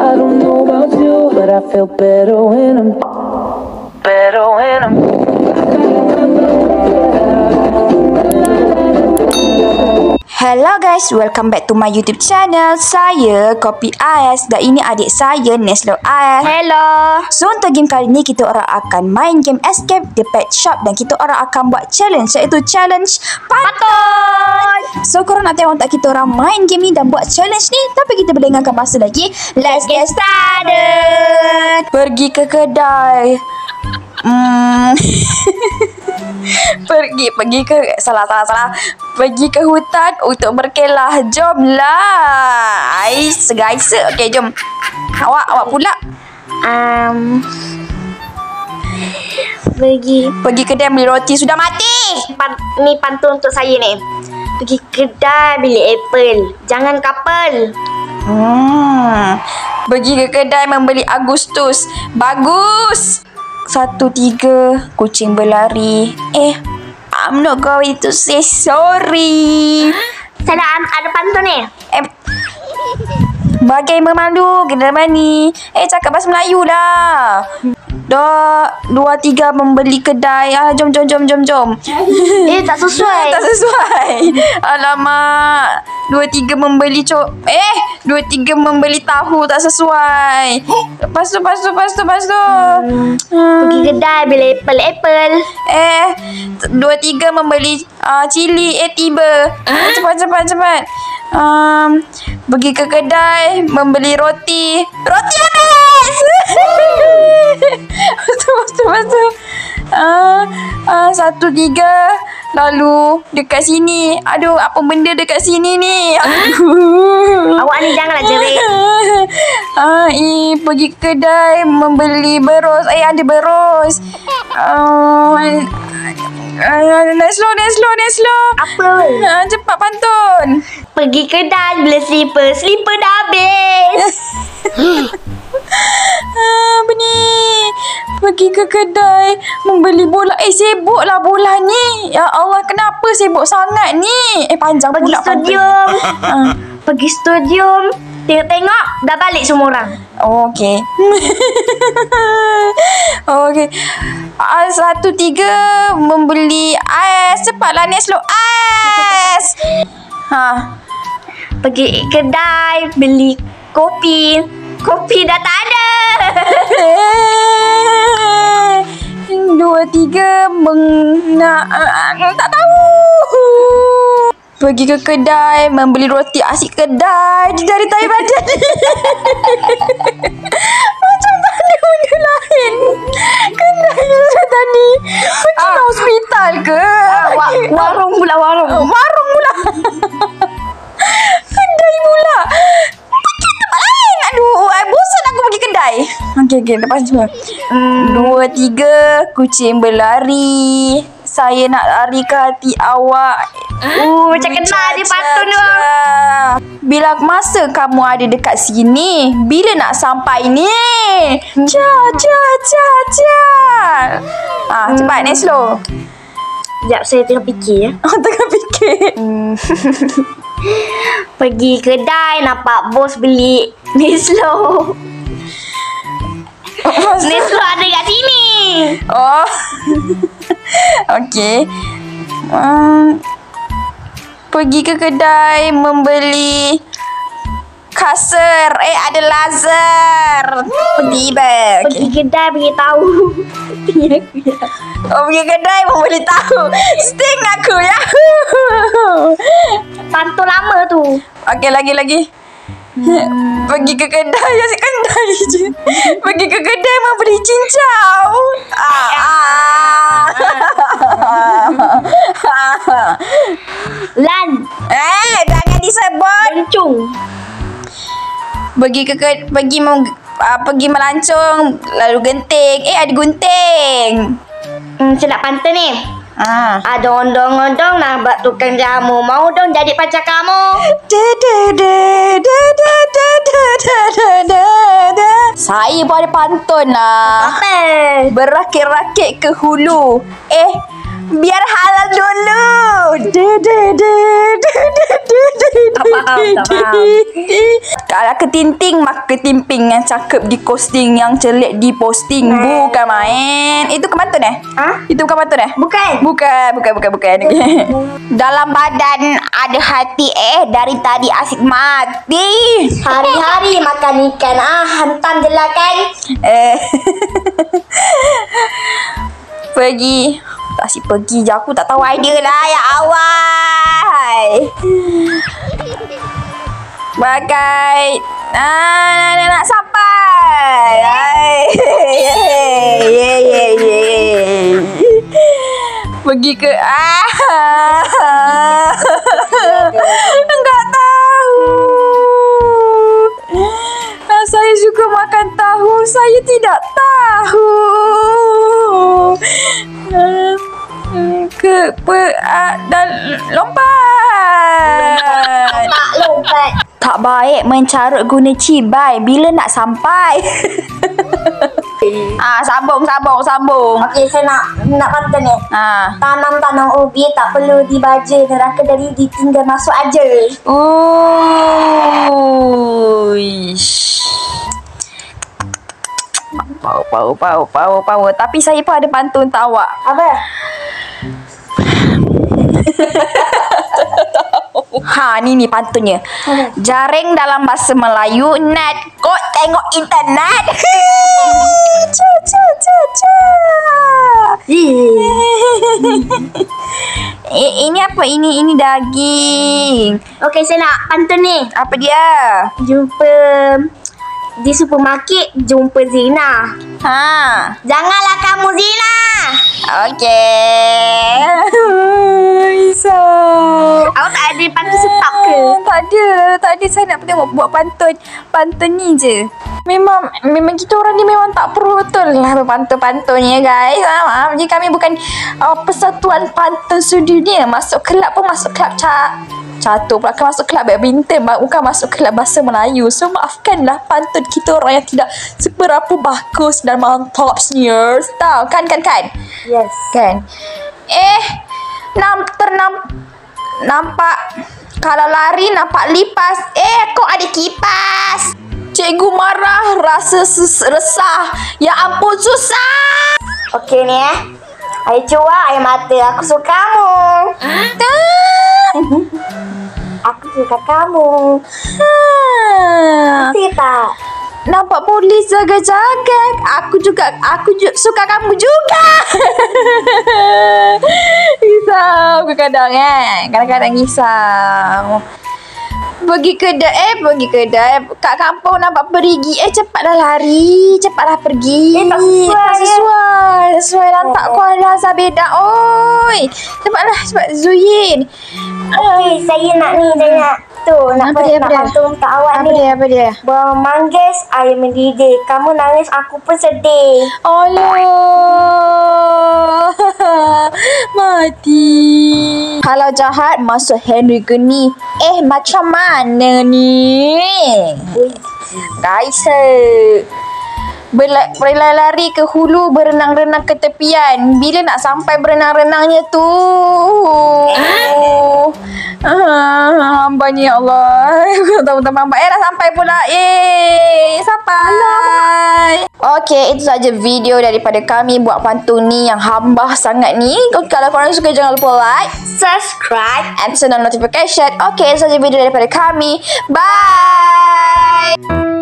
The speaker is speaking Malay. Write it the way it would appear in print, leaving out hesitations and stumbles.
I don't know about you, but I feel better when I'm Hello guys, welcome back to my YouTube channel. Saya Kopi Ais dan ini adik saya Neslo Ais. Hello. So untuk game kali ni kita orang akan main game Escape the Pet Shop dan kita orang akan buat challenge, iaitu challenge pantun. So korang nak tengok tak kita orang main game ni dan buat challenge ni? Tapi kita berdengarkan masa lagi. Let's get started. Pergi ke kedai. pergi ke salah pergi ke hutan untuk berkelah. Jomlah guys. Okey, jom. Awak pula pergi kedai beli roti sudah mati. Ni pantun untuk saya ni. Pergi kedai beli apple, jangan kapal. Pergi ke kedai membeli Agustus. Bagus. 1, 3 kucing berlari. I'm not going to say sorry. Saya ada pantun ni. Bagai memalu kena mani. Cakap bahasa Melayu lah. 2, 3 membeli kedai. Jom. Tak sesuai. Tak sesuai. Alamak. 2, 3 membeli 2, 3 membeli tahu. Tak sesuai. Lepas tu. Pergi kedai beli apple. 2, 3 membeli cili. Tiba. Cepat. Pergi ke kedai membeli roti. Roti habis. Lepas tu 1, 3 lalu dekat sini. Aduh, apa benda dekat sini ni? Awak ni janganlah jerit. Pergi ke kedai membeli beros. Ada beros. Neslo. Apa? Cepat pantun. Pergi kedai beli slipper dah habis. Apa ni? Pergi ke kedai membeli bola. Sibuklah bola ni. Ya Allah, kenapa sibuk sangat ni? Panjang pergi pula stadium. Pergi stadium. Tengok dah balik semua orang. Okey. Okey. 1, 3 membeli ais. Cepatlah Neslo ais. Pergi kedai beli kopi. Kopi dah tak ada. 2, 3 tak tahu. Pergi ke kedai membeli roti. Asyik kedai dari tahi badan. Macam tak ada benda lain. Kedai je tadi. Pergi hospital ke? Warung pula. Kedai pula. Pergi tempat lain. Aduh, bosan aku pergi kedai. Okey, lepas tu 2, 3 kucing berlari. Saya nak lari ke hati awak. Macam kenal dia pantun tu. Bila masa kamu ada dekat sini? Bila nak sampai ni? Cepat Neslo. Sekejap, saya tengah fikir. Tengah fikir. Pergi kedai nampak bos beli Neslo. Neslo ada kat sini. Okey. Pergi ke kedai membeli kasar. Ada laser. Tiba. Pergi kedai beli tahu. Pergi kedai membeli tahu. Sting aku. Pantun lama tu. Okey, lagi. Pergi ke kedai. Asyik kedai je. Pergi ke kedai membeli cincau. Lan. Jangan disebut. Lencung. Pergi melancong lalu genting. Ada gunting. Saya nak pantun ni. Dong nak buat tukang jamu. Mau dong jadi pacar kamu. Saya pun ada pantun lah. Apa? Berakit-rakit ke hulu. Biar halal dulu. Tak faham. Kalau ketinting, maka ketimping yang cakep di posting, yang jelek di posting. Bukan main. Itu kepantun Hah? Itu bukan pantun Bukan. Bukan. Dalam badan ada hati, dari tadi asik mati. Hari-hari makan ikan. Hantam je lah kan. Pergi. Asyik pergi je, aku tak tahu idea lah. Ya awal. Bagai nak sampai. Pergi ke enggak tahu. Saya suka makan tahu. Saya tidak tahu. Dan lompat. Tak lompat. Tak baik mencarut guna cibai bila nak sampai. Sambung. Okey, saya nak pantun ni. Tanam ubi tak perlu dibaja, neraka dari ditinggal masuk aja. Uish. Power. Tapi saya pun ada pantun tak awak. Apa? Ni pantunnya. Jaring dalam bahasa Melayu, net. Kok tengok internet. Ini apa? Ini daging. Okey, saya nak pantun ni. Apa dia? Jumpa di supermarket, jumpa zina. Janganlah kamu zina. Okey. Isa. Awak tak ada pantun stop ke? Tak ada. Saya nak tengok buat pantun ni je. Memang kita orang ni memang tak perlu betul lah berpantun-pantun ya guys. Maaf, jadi kami bukan persatuan pantun sedunia. Masuk kelab pun masuk kelab catur pula, masuk kelab badminton, bukan masuk kelab bahasa Melayu. So maafkanlah pantun kita orang yang tidak seberapa bagus dan mantapnya. Tahu kan? Yes. Kan? Nampak kalau lari nampak lipas. Kok ada kipas? Cikgu marah, rasa resah. Ya ampun, susah. Okey ni air cuak, air mata. Aku suka kamu. Aku suka kamu. Ngerti tak? Nampak polis jaga-jaga. Aku suka kamu juga. Risau kadang-kadang risau. Pergi kedai. Kat kampung nampak perigi. Cepatlah lari. Cepatlah pergi. Tak sesuai lantak Kuala Zabeda. Oi. Cepat Zuyin. Okey, saya nak pantun untuk awak ni. Apa dia? Bermanggis, air mendidih. Kamu nangis, aku pun sedih. Allah. Mati. Kalau jahat masuk Henry Geni. Macam mana ni? Guys, berlari ke hulu, berenang-renang ke tepian. Bila nak sampai berenang-renangnya tu? Hambanya ya Allah. Teman-teman dah sampai pula. Sampai. Okey, itu saja video daripada kami buat pantun ni yang hamba sangat ni. Kalau korang suka jangan lupa like, Subscribe and turn on notification. Okey, itu saja video daripada kami. Bye.